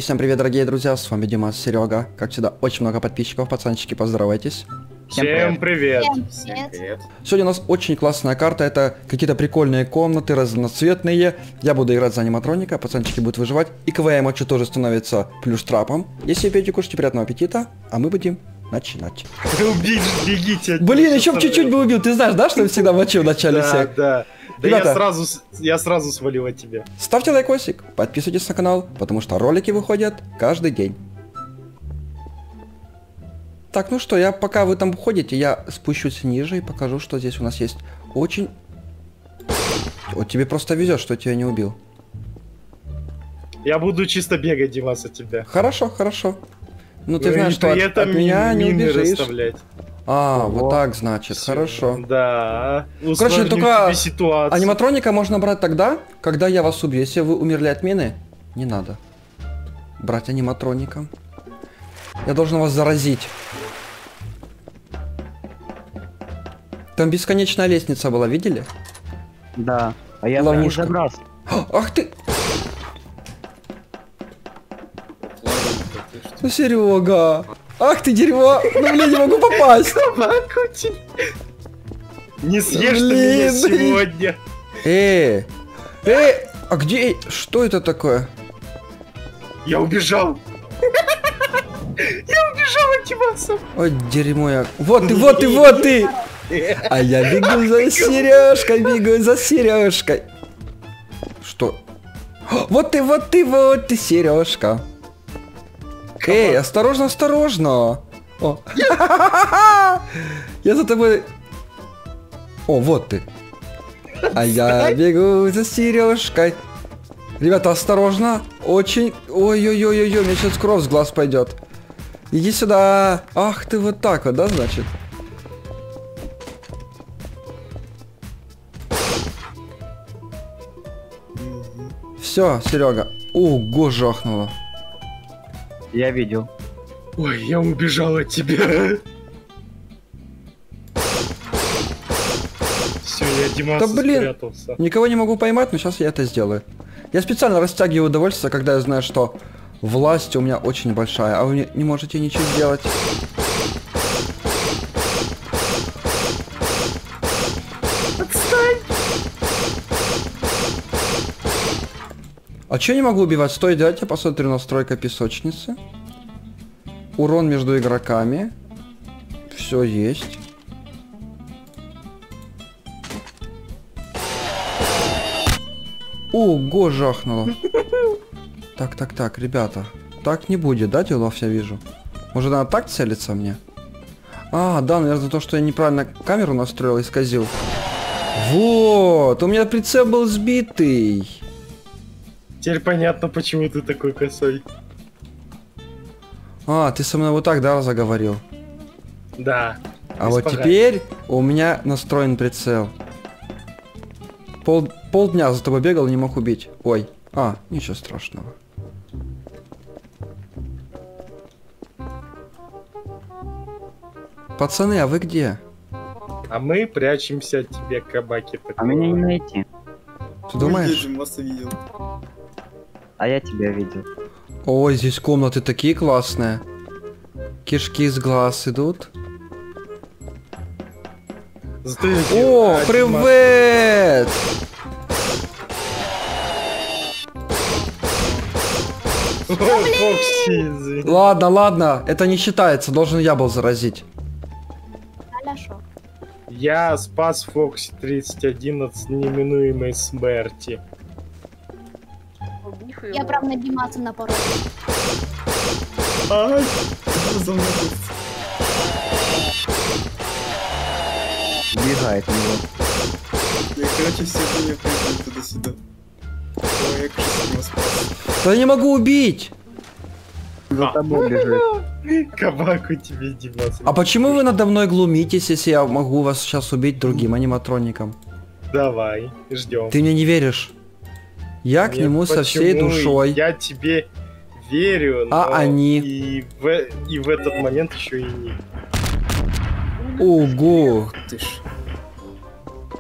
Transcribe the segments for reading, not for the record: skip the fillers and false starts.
Всем привет, дорогие друзья, с вами Димас, Серега. Как всегда, очень много подписчиков, пацанчики, поздоровайтесь. Всем привет. Всем привет. Сегодня у нас очень классная карта, это какие-то прикольные комнаты, разноцветные. Я буду играть за аниматроника, пацанчики будут выживать. И КВМ тоже становится плюс трапом. Если пьете, кушайте, приятного аппетита, а мы будем начинать. Бегите. Блин, еще чуть-чуть бы убил, ты знаешь, да, что я всегда мочу в начале всех? Да. Да Ребята, я сразу свалил от тебя. ставьте лайкосик, подписывайтесь на канал, потому что ролики выходят каждый день. Так, ну что, пока вы там ходите, я спущусь ниже и покажу, что здесь у нас есть очень... Вот тебе просто везет, что я тебя не убил. Я буду чисто бегать, Димас, от тебя. Хорошо, хорошо. Ну ты Ну, знаешь, и что при от этом меня не мины убежишь. расставлять. А, Ого. вот так значит, Всё. хорошо. Да. Короче, Усложню только тебе ситуацию. аниматроника можно брать тогда, когда я вас убью. Если вы умерли от мины, не надо брать аниматроника. Я должен вас заразить. Там бесконечная лестница была, видели? Да. А я не Ловушка. забрался. Ах ты! Ну, Серега! Ах ты дерьмо! Ну блин, не могу попасть! Не съешь ты Блин, меня блин. сегодня. А где? Что это такое? Я убежал. Я убежал от Димаса. Ой, дерьмо я. Вот ты, вот ты, вот ты! А я бегу за Сережкой, бегу за Сережкой. Что? Вот ты, вот ты, вот ты, Сережка. Эй, осторожно, осторожно. О. Я за тобой. О, вот ты. А я бегу за Сережкой. Ребята, осторожно. Очень. Ой-ой-ой-ой, мне сейчас кровь с глаз пойдет. Иди сюда. Ах ты, вот так вот, да, значит? Все, Серега. Ого, жахнуло. Я видел. Ой, я убежал от тебя. Все, я Димаса Да блин. спрятался. Никого не могу поймать, но сейчас я это сделаю. Я специально растягиваю удовольствие, когда я знаю, что власть у меня очень большая, а вы не можете ничего сделать. Отстань! А чё не могу убивать? Стой, дайте я посмотрю настройка песочницы. Урон между игроками. Все есть. Ого, жахнуло. Так, ребята. Так не будет, да, делов я вижу? Может, надо так целиться мне? А, да, наверное, то, что я неправильно камеру настроил, исказил. Вот, у меня прицел был сбитый. Теперь понятно, почему ты такой косой. А, ты со мной вот так, да, заговорил? Да. А вот Испугай. теперь у меня настроен прицел. Полдня за тобой бегал и не мог убить. Ой. А, ничего страшного. Пацаны, а вы где? А мы прячемся от тебя, кабаки. А меня не найти. Ты думаешь? Видел. А я тебя видел. Ой, здесь комнаты такие классные. Кишки из глаз идут. Зато я О, привет! О, Фокси, извини. Ладно, это не считается, должен я был заразить. Хорошо. Я спас Фокси 3011 от неминуемой смерти. Я прям на Димаса напорол. Ай, За мной. Бегает него. Я, короче, все время прыгаю туда-сюда. Ой, я, кажется, его спас. Да я не могу убить! За тобой бежит. кабаку тебе, Димас. А почему вы надо мной глумитесь, если я могу вас сейчас убить другим аниматроником? Давай, ждем. Ты мне не веришь? Я к нему со всей душой. Я тебе верю, но А они? И в этот момент еще и не. Ого! Ты ж.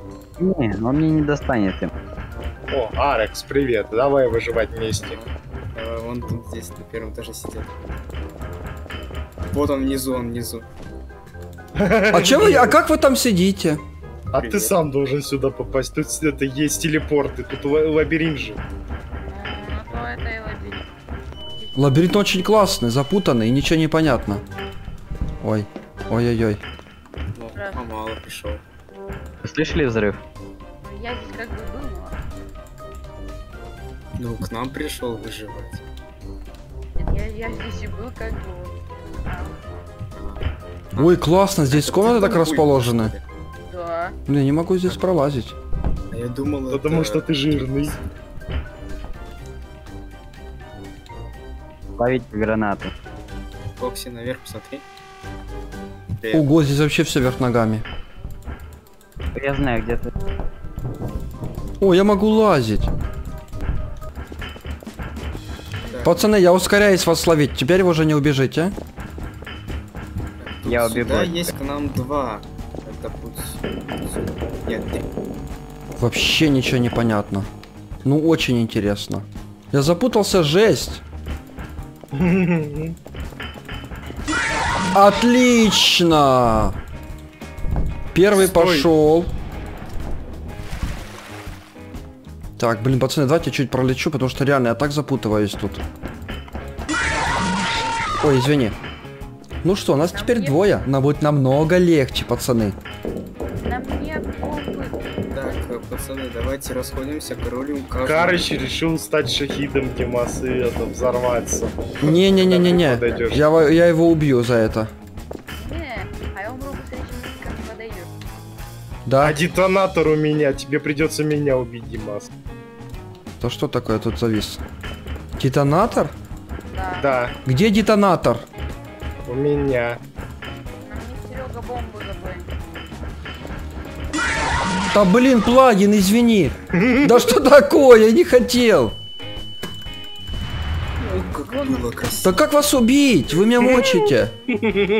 Не, он мне не достанет им. О, Арекс, привет. Давай выживать вместе. Вон тут здесь на первом этаже сидят. Вот он внизу, он внизу. А чё вы, а как вы там сидите? А ты сам должен сюда попасть. Тут это есть телепорты, тут лабиринт же. Ну, это и лабиринт. Лабиринт очень классный, запутанный и ничего не понятно. Ой, ой-ой-ой. Ну, мало пришел. Вы слышали взрыв? Я здесь как бы был, но... Ну, к нам пришел выживать. Нет, я здесь и был как бы... Ой, классно, здесь комнаты так расположены. Да. Блин, я не могу здесь пролазить. А я думал, Потому это... что ты жирный. Ловить гранату. Фокси, наверх посмотри. Ого, здесь вообще все вверх ногами. Я знаю, где ты. О, я могу лазить. Так, Пацаны, я ускоряюсь вас словить. Теперь вы уже не убежите. тут я сюда убегу. есть к нам 2. Это путь сюда. Нет, 3. Вообще ничего не понятно. Ну, очень интересно. Я запутался, жесть. Отлично! Первый Стой. пошел. Так, блин, пацаны, давайте чуть пролечу, потому что реально я так запутываюсь тут. Ой, извини. Ну что, нас теперь двое. Нам будет намного легче, пацаны. Нам нет бомбы. Так, пацаны, давайте расходимся, королем каждого. Карыч решил стать шахидом, Димас, и это, взорваться. Не-не-не-не-не. Подойдёшь. Я его убью за это. Не, а я умру быстрее, чем ты ко мне подойдешь. Да? А детонатор у меня, тебе придется меня убить, Димас. То что такое тут завис? Детонатор? Да. Да, Где детонатор? у меня. Нам не Серега бомбу забыл. Да блин, плагин, извини. Да что такое? Я не хотел. Ой, как было красиво. Да как вас убить? Вы меня мочите. О,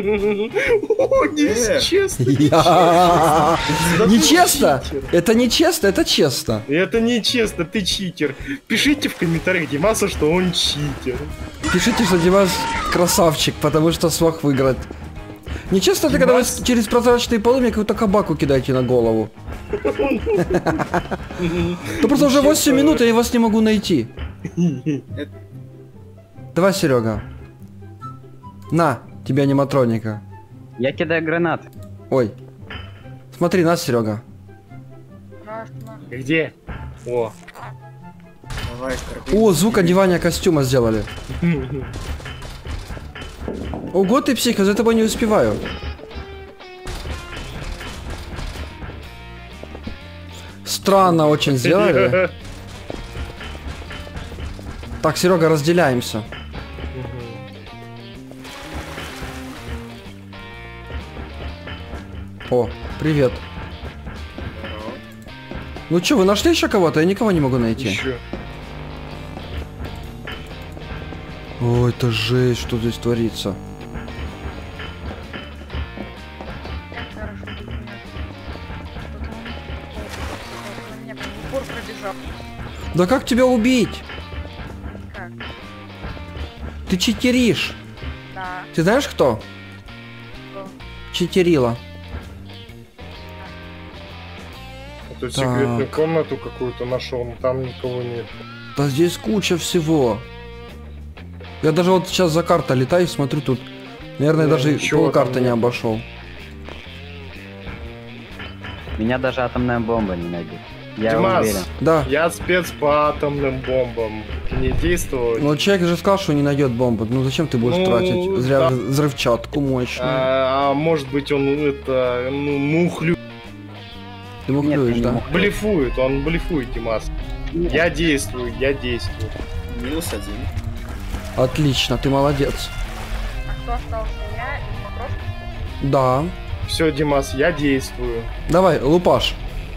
нечестно. Я- Да ты Нечестно? читер. Это нечестно, это честно. Это нечестно, ты читер. Пишите в комментариях Димасу, что он читер. Пишите, что Димас красавчик, потому что смог выиграть. Нечестно это, когда вы Димас- через прозрачные полы мне какую-то кабаку кидаете на голову. Да просто уже 8 минут, и я вас не могу найти. Давай, Серега. На, тебе аниматроника. Я кидаю гранат. Ой. Смотри, на, Серега. Страшно. Где? О. Давай, королем. О, звук одевания костюма сделали. Ого, ты псих, я за тобой не успеваю. Странно очень сделали. Так, Серега, разделяемся. О, привет. Здорово. Ну чё, вы нашли еще кого-то? Я никого не могу найти. Еще. Ой, это жесть, что здесь творится. Как хорошо быть нет. Что-то он меня прям в упор пробежал. Да как тебя убить? Как? Ты читеришь. Да. Ты знаешь кто? Что? Читерила. Тут Так. секретную комнату какую-то нашел, но там никого нет. Да здесь куча всего. Я даже вот сейчас за картой летаю и смотрю тут. Наверное, Ну, даже ничего полкарты там не нет. обошел. Меня даже атомная бомба не найдет. Я Димас, уверен. Да. я спец по атомным бомбам. Не действовать. Но человек же сказал, что не найдет бомбу. Ну зачем ты будешь Ну, тратить? Зря да. взрывчатку мощную. А может быть он это, ну, мухлю... Ты мухлюешь, Нет, я да? не мог. Блефует, он блефует, Димас. Я действую, я действую. -1. Отлично, ты молодец. А кто остался? Я и Макрошка? Да. Все, Димас, я действую. Давай, лупаш.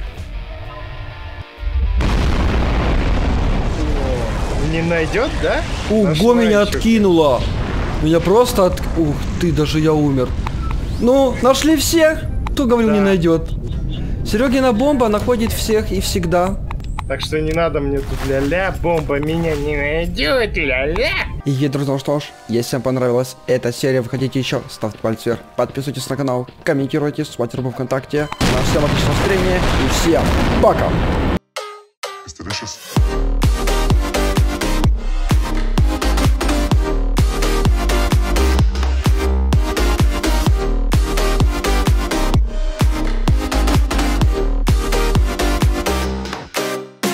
Не найдет, да? Ого, Нашла меня ещё. откинуло. Меня просто от... Ух ты, даже я умер. Ну, нашли всех? Кто, говорил, не Да. найдет? Серегина бомба находит всех и всегда. Так что не надо мне тут ля-ля, бомба меня не найдет, ля-ля. И, друзья, что ж, если вам понравилась эта серия, вы хотите еще, ставьте палец вверх, подписывайтесь на канал, комментируйте, смотрите группу ВКонтакте. Всем отличного настроения и всем пока! It's delicious.